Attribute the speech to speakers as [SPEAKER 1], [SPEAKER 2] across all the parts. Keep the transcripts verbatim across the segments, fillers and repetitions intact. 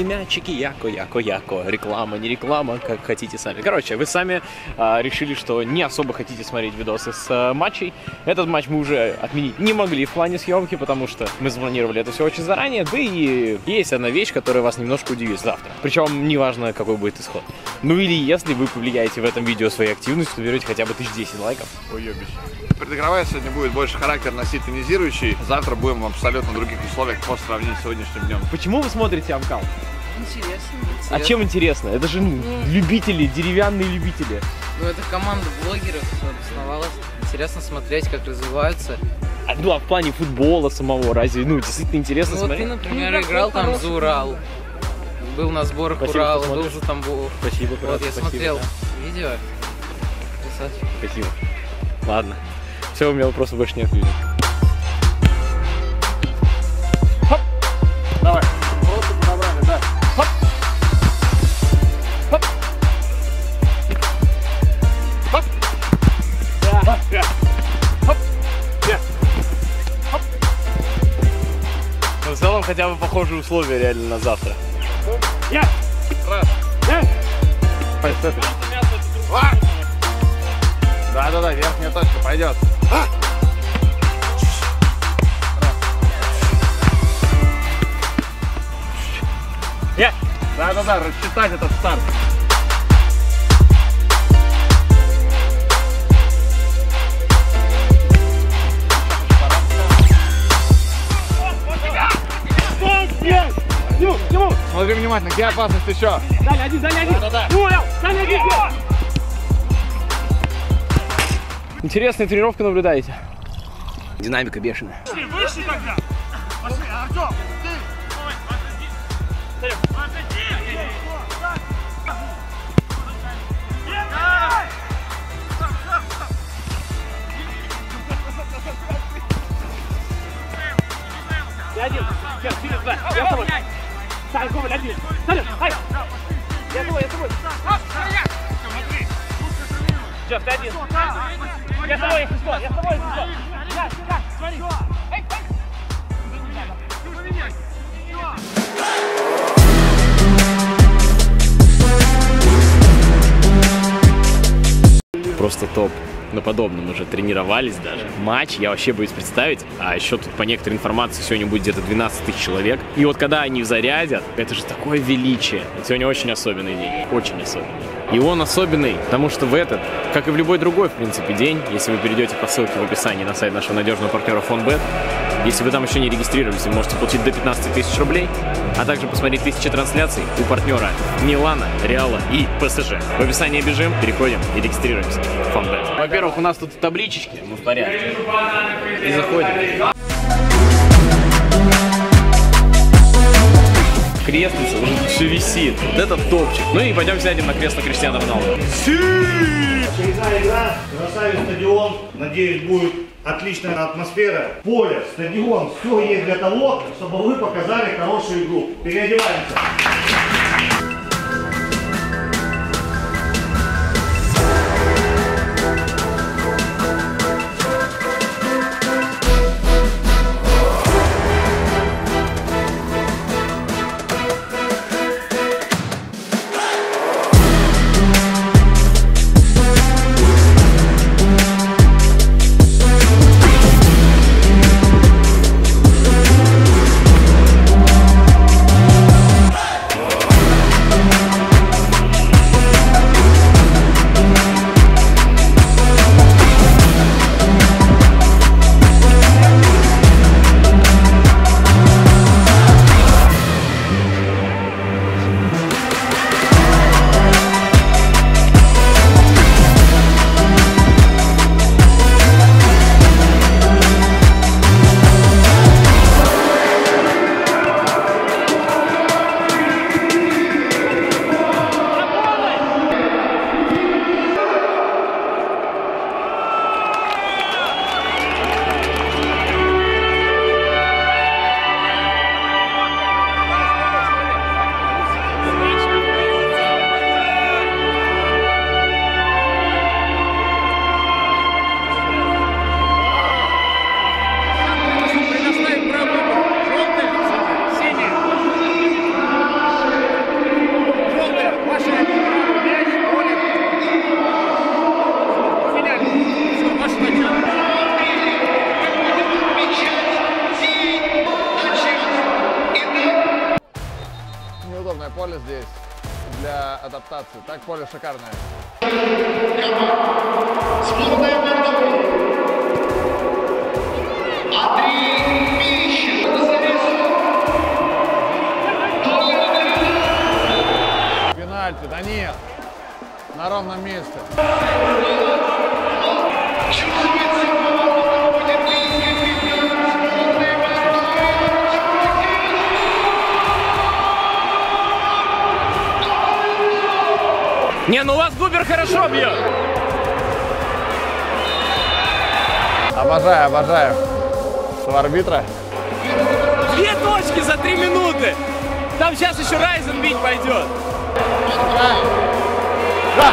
[SPEAKER 1] мячики, яко, яко, яко. Реклама, не реклама, как хотите сами. Короче, вы сами а, решили, что не особо хотите смотреть видосы с а, матчей. Этот матч мы уже отменить не могли в плане съемки, потому что мы запланировали это все очень заранее. Да и есть одна вещь, которая вас немножко удивит завтра. Причем неважно, какой будет исход. Ну или если вы повлияете в этом видео своей активностью, наберете хотя бы тысяч десять лайков. Уебище.
[SPEAKER 2] Предыгровая сегодня будет больше характер носить тонизирующий. Завтра будем в абсолютно других условиях по сравнению с сегодняшним днем.
[SPEAKER 1] Почему вы смотрите Амкал?
[SPEAKER 3] Интересно, интересно.
[SPEAKER 1] А чем интересно? Это же ну, любители, деревянные любители.
[SPEAKER 3] Ну это команда блогеров обосновалась. Интересно смотреть, как развиваются.
[SPEAKER 1] А, ну а в плане футбола самого разве, ну действительно интересно
[SPEAKER 3] ну,
[SPEAKER 1] смотреть?
[SPEAKER 3] Вот ты, например, ну, играл там за Урал. Был на сборах
[SPEAKER 1] Спасибо,
[SPEAKER 3] Урала, был за Тамбов.
[SPEAKER 1] Спасибо,
[SPEAKER 3] вот
[SPEAKER 1] брат,
[SPEAKER 3] я
[SPEAKER 1] спасибо,
[SPEAKER 3] смотрел
[SPEAKER 1] да.
[SPEAKER 3] видео. Красавчик.
[SPEAKER 1] Спасибо. Ладно. Все, у меня вопросов больше нет. Хоп! Давай.
[SPEAKER 2] Просто подобрали, да.
[SPEAKER 1] Хоп! Хоп! Хоп! Да. Хоп! Да. Хоп! Да. Хоп! Но в целом хотя бы похожие условия реально на завтра. Я!
[SPEAKER 2] Раз.
[SPEAKER 1] Я!
[SPEAKER 2] Да-да-да, верхняя точка пойдет. А!
[SPEAKER 1] Я!
[SPEAKER 2] Да-да-да, рассчитать этот старт. Смотри внимательно, где опасность еще?
[SPEAKER 1] Дали один, дали один!
[SPEAKER 2] Да-да-да!
[SPEAKER 1] Дали один! Интересная тренировка наблюдаете. Динамика бешеная.
[SPEAKER 4] Пошли, выше тогда! Пошли, Артем! Ты!
[SPEAKER 1] Ты один! Сейчас, через два! Я с тобой! Сань, Коваль, один! Саня, ай! Я с тобой, я с тобой! Сейчас, ты один! Я с тобой, если что! Я с тобой, если что! Я, сюда! Смотри! Эй, эй! Просто топ. На подобном уже тренировались даже. Матч я вообще боюсь представить. А еще тут по некоторой информации сегодня будет где-то двенадцать тысяч человек. И вот когда они зарядят, это же такое величие. Это сегодня очень особенный день. Очень особенный. И он особенный, потому что в этот, как и в любой другой, в принципе, день, если вы перейдете по ссылке в описании на сайт нашего надежного партнера Фонбет, если вы там еще не регистрировались, вы можете получить до пятнадцати тысяч рублей, а также посмотреть тысячи трансляций у партнера Милана, Реала и ПСЖ. В описании бежим, переходим и регистрируемся. Фонбет. Во-первых, у нас тут табличечки, мы в порядке. И заходим. Креслица уже все висит. Вот это топчик. Ну и пойдем сядем на кресло Криштиану Роналду.
[SPEAKER 5] Очередная игра, красавец стадион. Надеюсь, будет отличная атмосфера. Поле, стадион, все есть для того, чтобы вы показали хорошую игру. Переодеваемся.
[SPEAKER 2] очень неудобное поле здесь для адаптации. Так, поле шикарное. Пенальти, да нет, на ровном месте.
[SPEAKER 1] Не, ну у вас Губер хорошо бьет.
[SPEAKER 2] Обожаю, обожаю. Что арбитра?
[SPEAKER 1] Две точки за три минуты. Там сейчас еще Райзен бить пойдет.
[SPEAKER 2] Да. Да.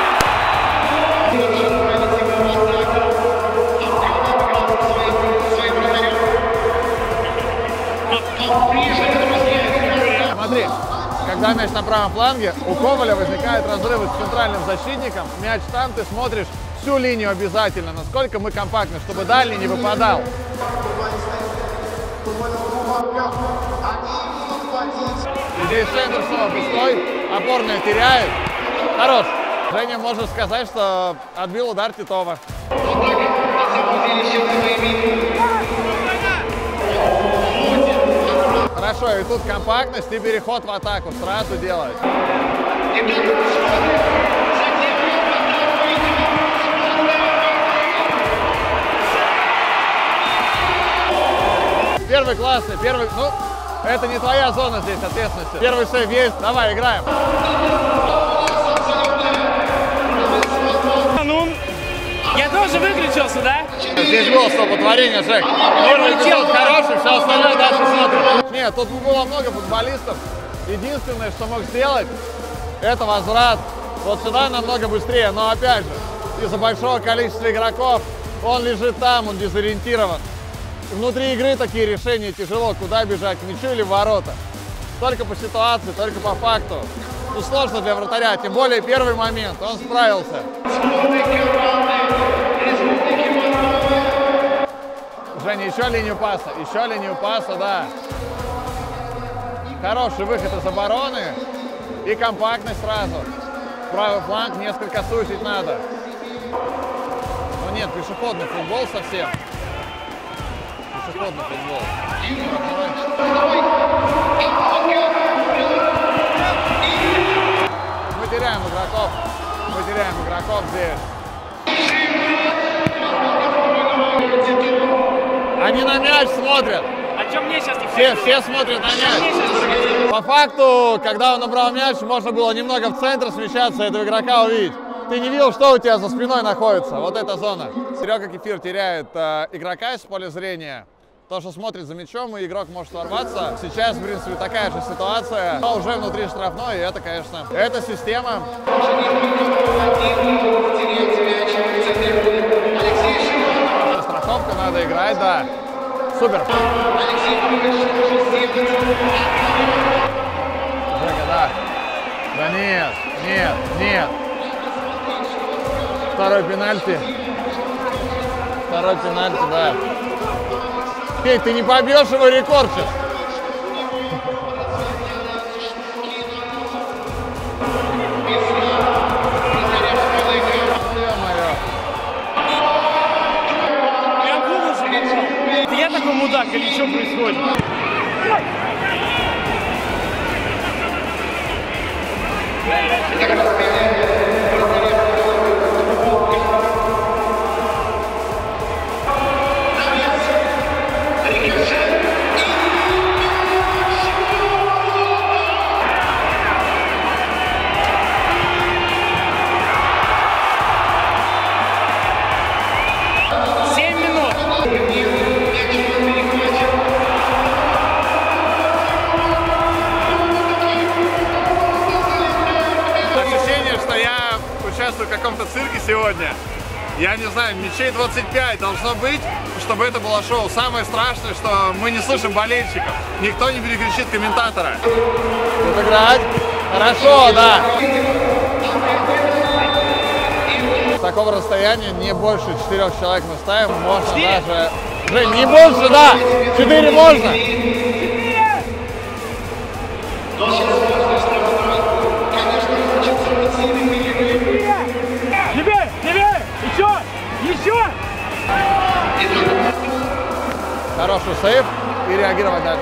[SPEAKER 2] Смотри, когда мяч на правом фланге, у Коваля возникают разрывы с центральным защитником. Мяч там, ты смотришь всю линию обязательно, насколько мы компактны, чтобы дальний не выпадал. Здесь центр снова пустой, опорная теряет. Хорош. Женя, можно сказать, что отбил удар Титова. Хорошо, и тут компактность и переход в атаку сразу делать. Первый классный, первый, ну, это не твоя зона здесь ответственности. Первый сейв есть, давай, играем.
[SPEAKER 1] Ну, я тоже выключился, да?
[SPEAKER 2] Здесь было столпотворение, Жек. Первый эпизод хороший, все остальное дальше смотрим. Нет, тут было много футболистов. Единственное, что мог сделать, это возврат вот сюда намного быстрее. Но опять же, из-за большого количества игроков он лежит там, он дезориентирован. Внутри игры такие решения тяжело, куда бежать, к мячу или в ворота. Только по ситуации, только по факту. Ну, сложно для вратаря, тем более первый момент, он справился. Женя, еще линию паса, еще линию паса, да. Хороший выход из обороны и компактность сразу. Правый фланг несколько сузить надо. Но нет, пешеходный футбол совсем. Пешеходный футбол. Мы теряем игроков. Мы теряем игроков здесь. Они на мяч смотрят.
[SPEAKER 1] А что мне сейчас не
[SPEAKER 2] Все, все смотрят на мяч. По факту, когда он набрал мяч, можно было немного в центр смещаться, этого игрока увидеть. Ты не видел, что у тебя за спиной находится. Вот эта зона. Серега Кефир теряет э, игрока из поля зрения. То, что смотрит за мячом, и игрок может ворваться. Сейчас, в принципе, такая же ситуация, но уже внутри штрафной, и это, конечно, эта система. Страховка надо играть, да. Супер. Жека, да. Да нет, нет, нет. Второй пенальти. Второй пенальти, да. Петь, ты не побьешь его рекорд сейчас.
[SPEAKER 1] Я думал, что это я такой мудак или что происходит?
[SPEAKER 2] В каком-то цирке сегодня. Я не знаю, мячей двадцать пять должно быть, чтобы это было шоу. Самое страшное, что мы не слышим болельщиков. Никто не перекричит комментатора. Тут играть. Хорошо, да. С такого расстояния не больше четырех человек мы ставим. Можно даже... Жень, не больше, да. Четыре можно. хороший сейв и реагировать дальше.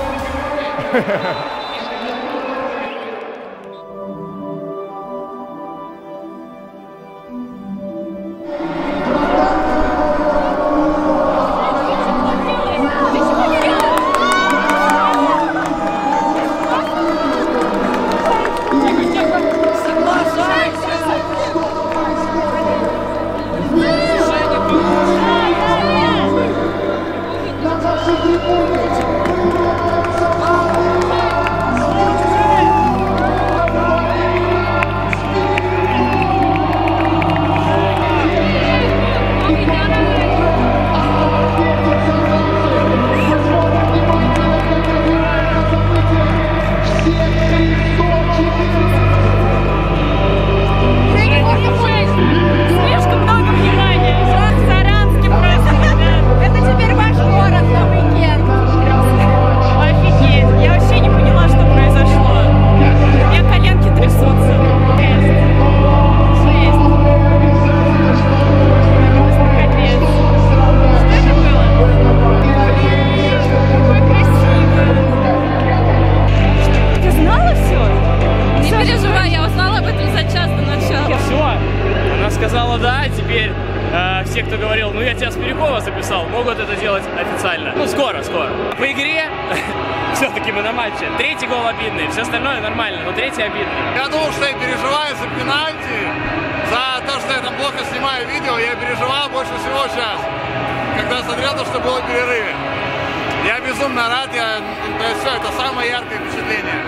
[SPEAKER 1] Сказала да, теперь э, все, кто говорил, ну я тебя с Перекова записал, могут это делать официально. Ну скоро, скоро. По игре, все-таки мы на матче. Третий гол обидный, все остальное нормально, но третий обидный.
[SPEAKER 2] Я думал, что я переживаю за пенальти, за то, что я там плохо снимаю видео, я переживал больше всего сейчас, когда смотрел то, что было в перерыве. Я безумно рад, я, то есть все, это самое яркое впечатление.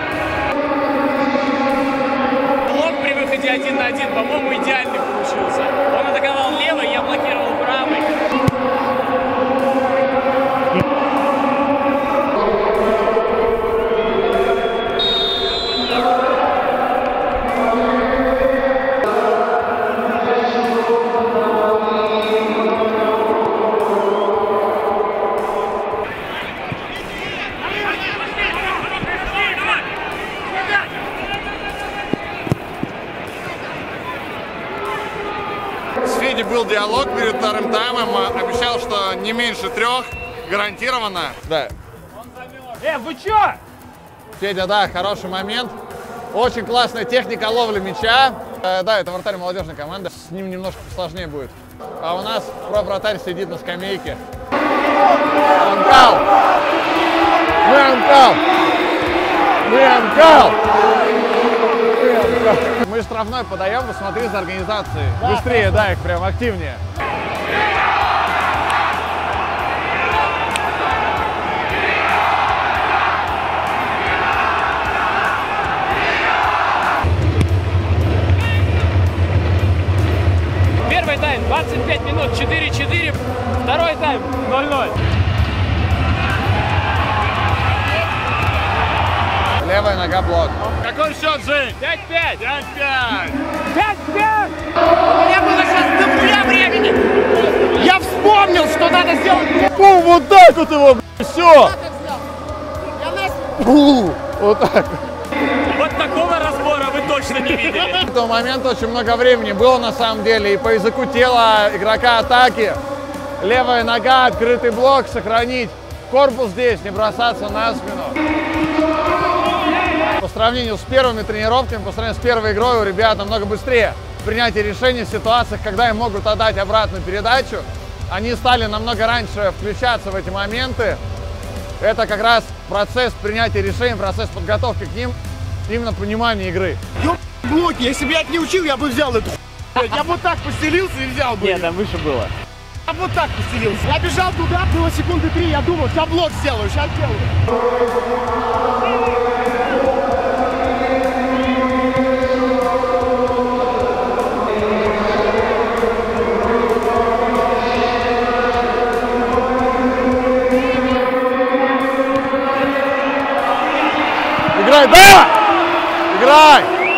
[SPEAKER 1] Блок при выходе один на один, по-моему, идеальный получился. Он атаковал левой, я блокировал правой.
[SPEAKER 2] С Федей был диалог перед вторым таймом, обещал, что не меньше трех, гарантированно. Да.
[SPEAKER 4] Э, вы чё?
[SPEAKER 2] Федя, да, хороший момент. Очень классная техника ловли мяча. Э, да, это вратарь молодежной команды, с ним немножко сложнее будет. А у нас про-вратарь сидит на скамейке. Анкал! Мы Анкал! Мы Анкал! Мы штрафной подаем, посмотри за организацией. Да, быстрее, да, их прям активнее.
[SPEAKER 1] Первый тайм двадцать пять минут, четыре-четыре. Второй тайм ноль-ноль.
[SPEAKER 2] Левая нога блок.
[SPEAKER 4] Какой счет, Жень?
[SPEAKER 1] пять-пять.
[SPEAKER 4] пять-пять.
[SPEAKER 1] пять-пять.
[SPEAKER 4] У меня было сейчас до времени. Я вспомнил, что надо сделать.
[SPEAKER 2] Фу, вот так вот его, все. Фу, вот так.
[SPEAKER 1] Вот такого разбора вы точно не видели.
[SPEAKER 2] В тот момент очень много времени было на самом деле. И по языку тела игрока атаки. Левая нога, открытый блок, сохранить корпус здесь, не бросаться на спину. По сравнению с первыми тренировками, по сравнению с первой игрой, у ребят намного быстрее принятие решений в ситуациях, когда им могут отдать обратную передачу. Они стали намного раньше включаться в эти моменты. Это как раз процесс принятия решений, процесс подготовки к ним, именно понимание игры.
[SPEAKER 4] Ёб блоки, если бы я это не учил, я бы взял эту хуйню. Я бы вот так постелился и взял бы.
[SPEAKER 1] Нет, там выше было.
[SPEAKER 4] Я бы вот так постелился. Я бежал туда, было секунды три, я думал, сейчас блок сделаю, сейчас сделаю.
[SPEAKER 2] Играй, да! Играй!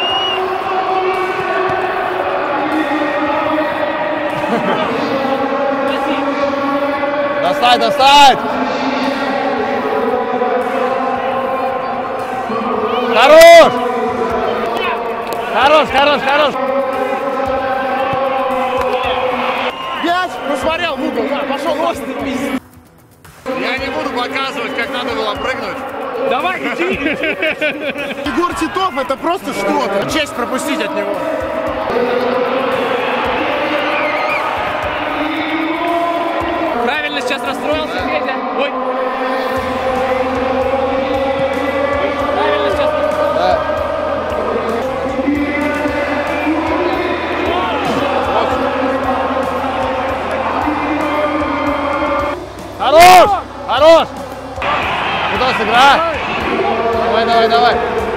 [SPEAKER 2] Достать, достать! Хорош! Хорош, хорош, хорош!
[SPEAKER 4] Пять, посмотрел в угол, да, пошел острый пиздец.
[SPEAKER 2] Я не буду показывать, как надо было прыгнуть.
[SPEAKER 1] Давай, иди!
[SPEAKER 4] Егор Титов это просто что-то. Честь пропустить от него.
[SPEAKER 1] Правильно сейчас расстроился, Петя. Ой. Правильно сейчас расстроился.
[SPEAKER 2] Да. Хорош! Хорош! Куда сыграй? Давай, давай, давай.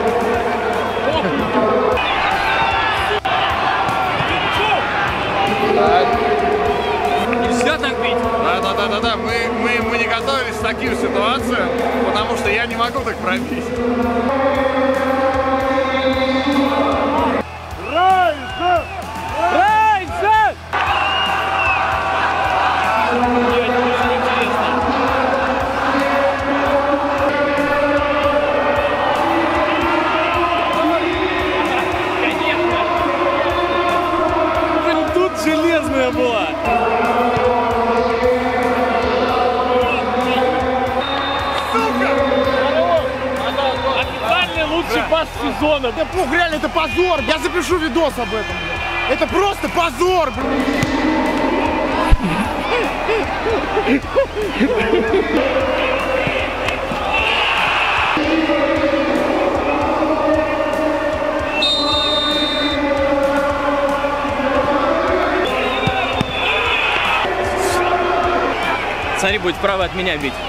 [SPEAKER 1] Нельзя так бить.
[SPEAKER 2] Да, да, да, да, да. Мы, мы, мы не готовились к таким ситуациям, потому что я не могу так пробить.
[SPEAKER 4] Райзен!
[SPEAKER 1] Райзен! Блядь, очень интересно. Конечно. Тут железная была. Официальный лучший пас сезона.
[SPEAKER 4] Это пух, реально, это позор. Я запишу видос об этом, блядь. Это просто позор, блядь.
[SPEAKER 1] Смотри, будет справа от меня бить.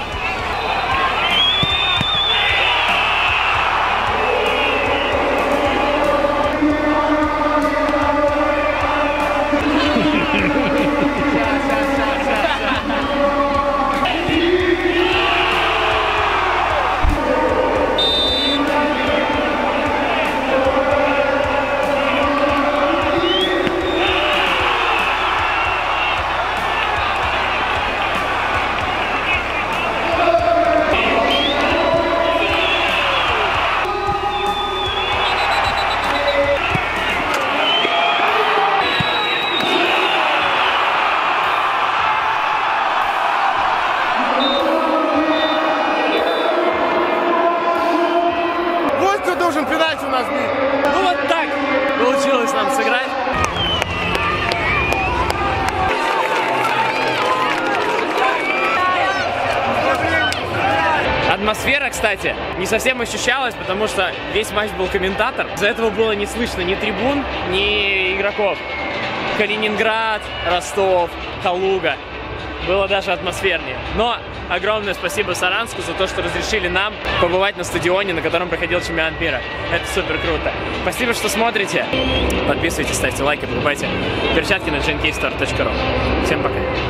[SPEAKER 4] Должен пенальти у нас бить.
[SPEAKER 1] Ну вот так получилось нам сыграть. Атмосфера, кстати, не совсем ощущалась, потому что весь матч был комментатор. Из-за этого было не слышно ни трибун, ни игроков. Калининград, Ростов, Калуга. Было даже атмосфернее. Но огромное спасибо Саранску за то, что разрешили нам побывать на стадионе, на котором проходил чемпионат мира. Это супер круто. Спасибо, что смотрите. Подписывайтесь, ставьте лайки, покупайте перчатки на джи эн кей стор точка ру. Всем пока.